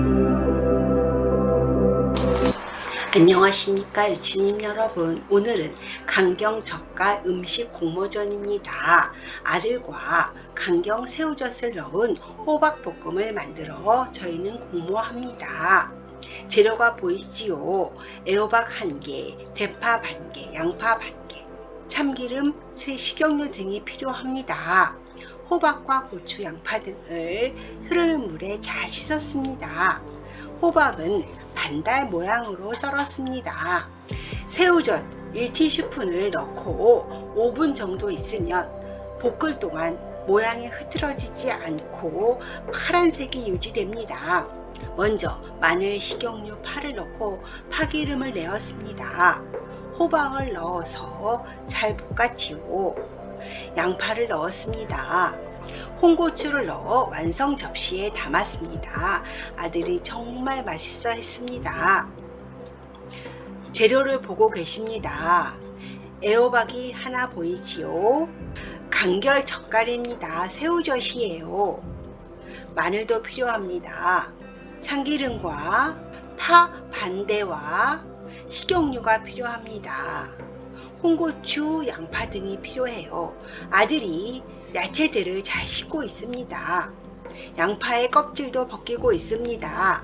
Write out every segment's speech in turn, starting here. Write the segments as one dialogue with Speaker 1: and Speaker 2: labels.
Speaker 1: 안녕하십니까 유치님 여러분. 오늘은 강경 젓갈 음식 공모전입니다. 알과 강경 새우젓을 넣은 호박볶음을 만들어 저희는 공모합니다. 재료가 보이시지요? 애호박 1개, 대파 반개, 양파 반개, 참기름, 식용유 등이 필요합니다. 호박과 고추, 양파 등을 흐르는 물에 잘 씻었습니다. 호박은 반달 모양으로 썰었습니다. 새우젓 1티스푼을 넣고 5분 정도 있으면 볶을 동안 모양이 흐트러지지 않고 파란색이 유지됩니다. 먼저 마늘, 식용유, 파를 넣고 파기름을 내었습니다. 호박을 넣어서 잘 볶았지요. 양파를 넣었습니다. 홍고추를 넣어 완성 접시에 담았습니다. 아들이 정말 맛있어 했습니다. 재료를 보고 계십니다. 애호박이 하나 보이지요? 간결 젓갈입니다. 새우젓이에요. 마늘도 필요합니다. 참기름과 파 반대와 식용유가 필요합니다. 홍고추, 양파 등이 필요해요. 아들이 야채들을 잘 씻고 있습니다. 양파의 껍질도 벗기고 있습니다.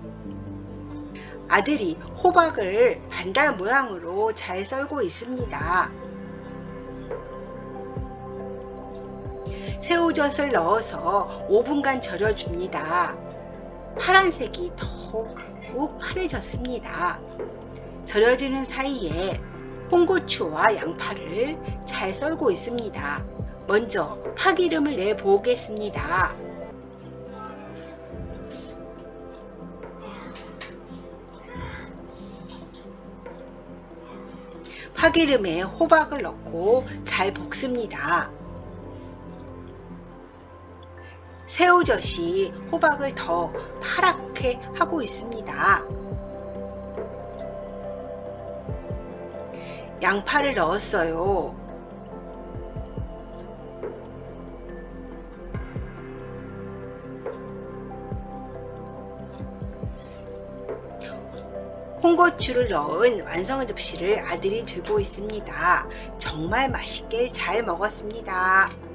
Speaker 1: 아들이 호박을 반달 모양으로 잘 썰고 있습니다. 새우젓을 넣어서 5분간 절여줍니다. 파란색이 더욱 파래졌습니다. 절여지는 사이에 홍고추와 양파를 잘 썰고 있습니다. 먼저 파기름을 내보겠습니다. 파기름에 호박을 넣고 잘 볶습니다. 새우젓이 호박을 더 파랗게 하고 있습니다. 양파를 넣었어요. 홍고추를 넣은 완성 접시를 아들이 들고 있습니다. 정말 맛있게 잘 먹었습니다.